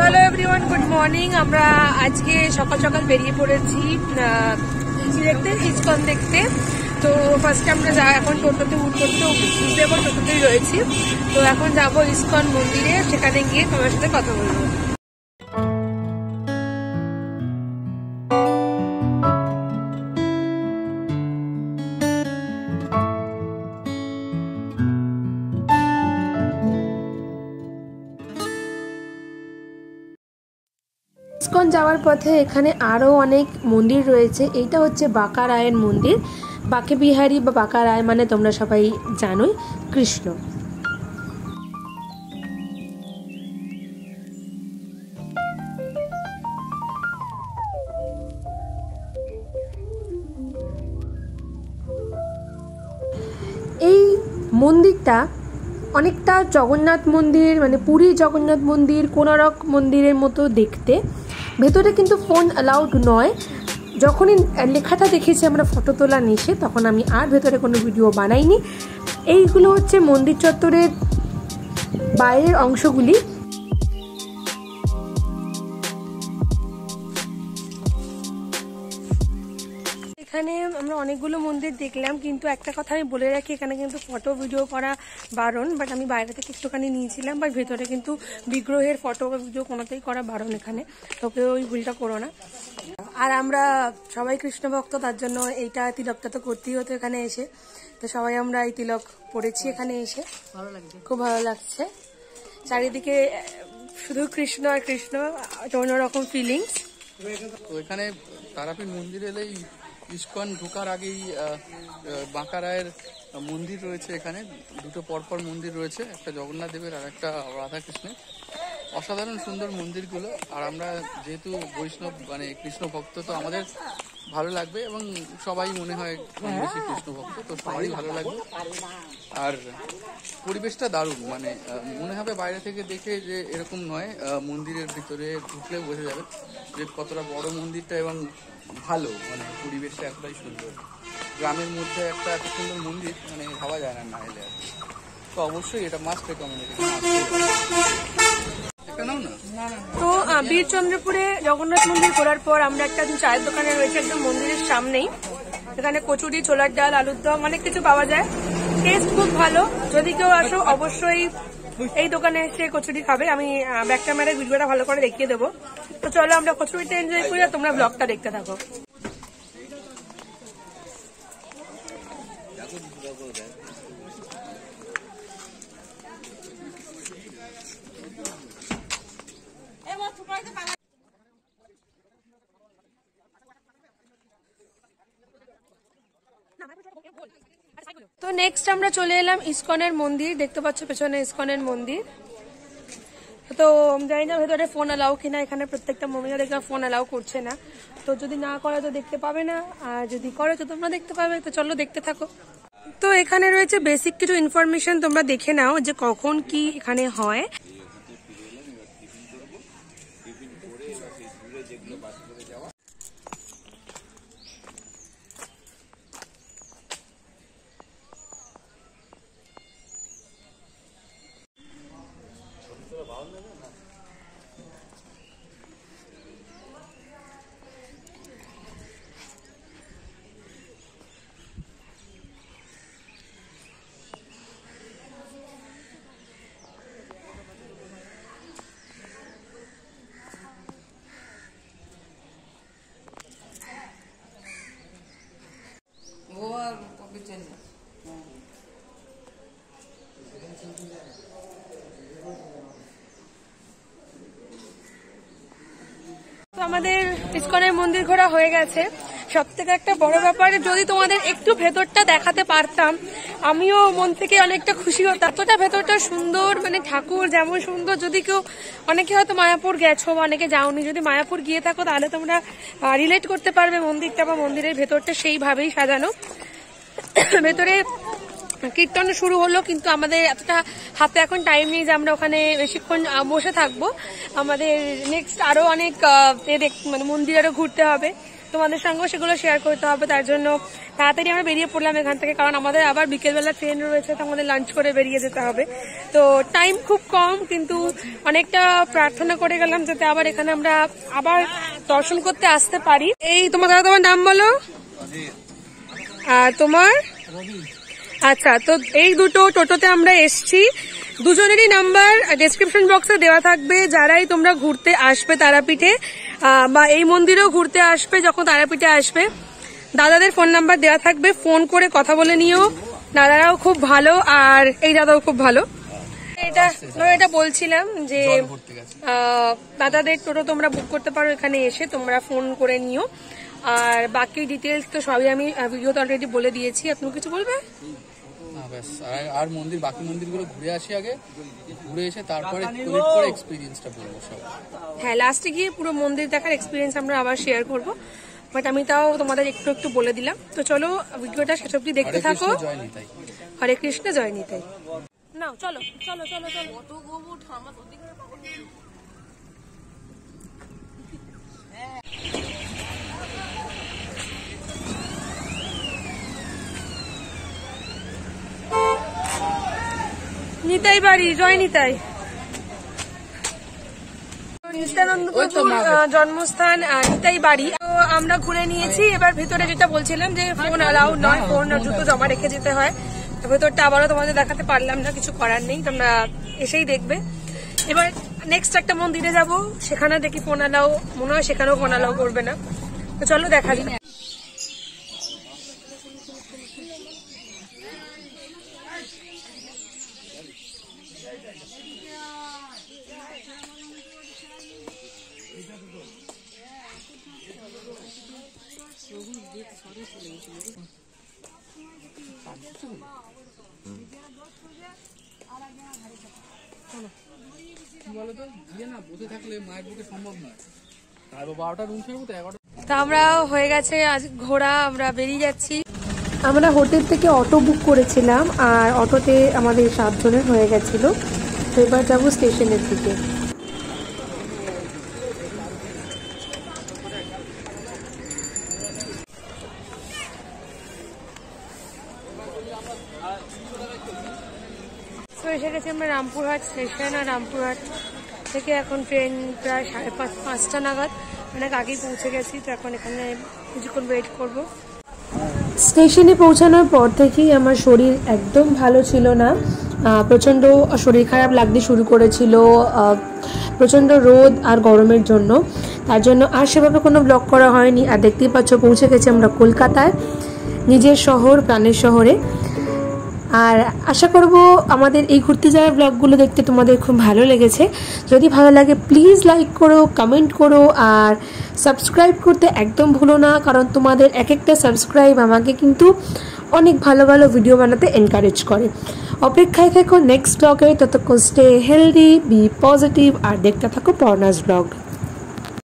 Hello everyone, good morning. আমরা আজকে সকাল সকাল বেরিয়ে পড়েছি দেখতে, ইসকন দেখতে। তো ফার্স্টে আমরা এখন টোটোতে উঠতে এবং টোটোতেই রয়েছি। তো এখন যাবো ইসকন মন্দিরে, সেখানে গিয়ে তোমার সাথে কথা বলবো। ইসকন যাওয়ার পথে এখানে আরও অনেক মন্দির রয়েছে। এইটা হচ্ছে বাঁকা রায়ের মন্দির। বাঁকে বিহারী বা বাঁকা রায় মানে তোমরা সবাই জানোই কৃষ্ণ। এই মন্দিরটা অনেকটা জগন্নাথ মন্দির, মানে পুরী জগন্নাথ মন্দির, কোনারক মন্দিরের মতো দেখতে। ভেতরে কিন্তু ফোন অ্যালাউড নয়। যখনই লেখাটা দেখেছি আমরা ফটো তোলা নিষেধ, তখন আমি আর ভেতরে কোনো ভিডিও বানাইনি। এইগুলো হচ্ছে মন্দির চত্বরের বাইরের অংশগুলি। এখানে আমরা অনেকগুলো মন্দির দেখলাম, কিন্তু একটা কথা আমি বলে রাখি, এখানে কিন্তু ফটো ভিডিও করা বারণ। বাট আমি বাইরে থেকে একটুখানি নিয়েছিলাম, বাট ভেতরে কিন্তু বিগ্রহের ফটো বা ভিডিও কোনোতেই করা বারণ এখানে। তোকে ওই ভুলটা করো না। আর আমরা সবাই কৃষ্ণ ভক্ত, তার জন্য এইটা তিলকটা তো করতেই হতো এখানে এসে। তো সবাই আমরা এই তিলক পড়েছি এখানে এসে, ভালো লাগছে, খুব ভালো লাগছে। চারিদিকে শুধু কৃষ্ণ আর কৃষ্ণ, অন্যরকম ফিলিংস। তো এখানে তারাপীঠ মন্দির এলেই ইসকন ঢোকার আগেই বাঁকা রায়ের মন্দির রয়েছে। এখানে দুটো পরপর মন্দির রয়েছে, একটা জগন্নাথ দেবের আর একটা রাধাকৃষ্ণের। অসাধারণ সুন্দর মন্দিরগুলো। আর আমরা যেহেতু বৈষ্ণব মানে কৃষ্ণ ভক্ত, তো আমাদের ভালো লাগবে এবং সবাই মনে হয় বেশি কৃষ্ণ ভক্ত, তো সবারই ভালো লাগবে। আর পরিবেশটা দারুণ, মানে মনে হবে বাইরে থেকে দেখে যে এরকম নয়, মন্দিরের ভিতরে ঢুকলে বোঝা যাবে যে কতটা বড় মন্দিরটা এবং ভালো, মানে পরিবেশটা এতটাই সুন্দর। গ্রামের মধ্যে একটা এত সুন্দর মন্দির মানে ভাবা যায় না এলে আর। তো অবশ্যই এটা মাস্ট রেকমেন্ডেড। তো বীরচন্দ্রপুরে জগন্নাথ মন্দির ঘোরার পর আমরা একটা চায়ের দোকানে রয়েছে একদম মন্দিরের সামনেই। এখানে কচুরি, ছোলার ডাল, আলুর দম অনেক কিছু পাওয়া যায়। টেস্ট খুব ভালো। যদি কেউ আসো অবশ্যই এই দোকানে এসে কচুরি খাবে। আমি ব্যাক ক্যামেরায় ভিডিওটা ভালো করে দেখিয়ে দেবো। তো চলো আমরা কচুরিটা এনজয় করি আর তোমরা ব্লগটা দেখতে থাকো। তো নেক্সট আমরা চলে এলাম ইসকনের মন্দির। দেখতে পাচ্ছ পেছনে ইসকনের মন্দির। তো জানি না ভেতরে ফোন অ্যালাউ কিনা। এখানে প্রত্যেকটা মন্দিরে দেখলাম ফোন অ্যালাউ করছে না। তো যদি না করে তো দেখতে পাবে না, আর যদি করে তো তোমরা দেখতে পাবে। তো চলো দেখতে থাকো। তো এখানে রয়েছে বেসিক কিছু ইনফরমেশন, তোমরা দেখে নাও যে কখন কি এখানে হয়। আমাদের ইসকনের মন্দির ঘোরা হয়ে গেছে। সব থেকে একটা বড় ব্যাপার, যদি তোমাদের একটু ভেতরটা দেখাতে পারতাম আমিও মন থেকে অনেকটা খুশি হতাম। এতটা ভেতরটা সুন্দর, মানে ঠাকুর যেমন সুন্দর। যদি কেউ, অনেকে হয়তো মায়াপুর গেছো বা অনেকে যাওনি, যদি মায়াপুর গিয়ে থাকো তাহলে তোমরা রিলেট করতে পারবে মন্দিরটা বা মন্দিরের ভেতরটা সেইভাবেই সাজানো। ভেতরে কীর্তন শুরু হলো, কিন্তু আমাদের এতটা হাতে এখন টাইম নেই যে আমরা ওখানে বেশিক্ষণ বসে থাকবো। আমাদের নেক্সট আরো অনেক মানে মন্দির আরো ঘুরতে হবে। তোমাদের সঙ্গেও সেগুলো শেয়ার করতে হবে। তার জন্য তাড়াতাড়ি আমরা বেরিয়ে পড়লাম এখান থেকে, কারণ আমাদের আবার বিকেলবেলা ট্রেন রয়েছে, তো আমাদের লাঞ্চ করে বেরিয়ে যেতে হবে। তো টাইম খুব কম, কিন্তু অনেকটা প্রার্থনা করে গেলাম যাতে আবার এখানে আমরা আবার দর্শন করতে আসতে পারি। এই তোমার নাম বলো। আর তোমার? আচ্ছা, তো এই দুটো টোটোতে আমরা এসছি, দুজনেরই নাম্বার ডেসক্রিপশন বক্সে দেওয়া থাকবে। যারাই তোমরা ঘুরতে আসবে তারাপীঠে বা এই মন্দিরেও ঘুরতে আসবে, যখন তারাপীঠে আসবে, দাদাদের ফোন নাম্বার দেওয়া থাকবে, ফোন করে কথা বলে নিও। দাদারাও খুব ভালো আর এই দাদাও খুব ভালো। এটা বলছিলাম যে দাদাদের টোটো তোমরা বুক করতে পারো এখানে এসে, তোমরা ফোন করে নিও। আর বাকি ডিটেলস তো সবই আমি ভিডিওতে অলরেডি বলে দিয়েছি। আপনি কিছু বলবে? আর মন্দির, বাকি মন্দিরগুলো ঘুরে আসি আগে, ঘুরে এসে তারপরে এক্সপেরিয়েন্সটা বলবো সব। হ্যাঁ, লাস্টে গিয়ে পুরো মন্দির দেখার এক্সপিরিয়েন্স আমরা আবার শেয়ার করব, বাট আমি তাও তোমাদের একটু বলে দিলাম। তো চলো ভিডিওটা শেষ অবধি দেখতে থাকো। হরে কৃষ্ণ, জয় নিতাই। নাও চলো চলো চলো চলো। নিতাই বাড়ি, জয় নিতাই। নিত্যানন্দ প্রভুর জন্মস্থান নিতাই বাড়ি। তো আমরা ঘুরে নিয়েছি। এবার ভেতরে যেটা বলছিলাম যে ফোন অ্যালাউড নয়, ফোন জুতো জমা রেখে যেতে হয়। তো ভেতরটা আবারও তোমাদের দেখাতে পারলাম না, কিছু করার নেই, তোমরা এসেই দেখবে। এবার নেক্সট একটা মন্দিরে যাব, সেখানে দেখি ফোন অ্যালাউ, মনে হয় সেখানেও ফোন অ্যালাউ করবে না। তো চলো দেখা যাক। তো আমরা হয়ে গেছে আজ ঘোরা, আমরা বেরিয়ে যাচ্ছি। আমরা হোটেল থেকে অটো বুক করেছিলাম, আর অটোতে আমাদের 7 জনের হয়ে গেছিল। তো এবার যাবো স্টেশনের দিকে। তো এসে গেছি আমরা রামপুরহাট স্টেশন, আর রামপুরহাট থেকে এখন ট্রেন প্রায় 5:30 নাগাদ, অনেক আগেই পৌঁছে গেছি। তো এখন এখানে কিছুক্ষণ ওয়েট করব। স্টেশনে পৌঁছানোর পর থেকেই আমার শরীর একদম ভালো ছিল না, প্রচণ্ড শরীর খারাপ লাগতে শুরু করেছিল, প্রচণ্ড রোদ আর গরমের জন্য। তার জন্য আর সেভাবে কোনো ব্লগ করা হয়নি। আর দেখতেই পাচ্ছ পৌঁছে গেছি আমরা কলকাতায়, নিজের শহর, প্রাণের শহরে। আর আশা করব আমাদের এই ঘুরতে যাওয়ার ব্লগগুলো দেখতে তোমাদের খুব ভালো লেগেছে। যদি ভালো লাগে প্লিজ লাইক করো, কমেন্ট করো, আর সাবস্ক্রাইব করতে একদম ভুলো না, কারণ তোমাদের এক একটা সাবস্ক্রাইব আমাকে কিন্তু অনেক ভালো ভালো ভিডিও বানাতে এনকারেজ করে। অপেক্ষায় থাকো নেক্সট ব্লগে, ততক্ষণ স্টে হেলদি, বি পজিটিভ, আর দেখতে থাকো পর্ণাস ব্লগ।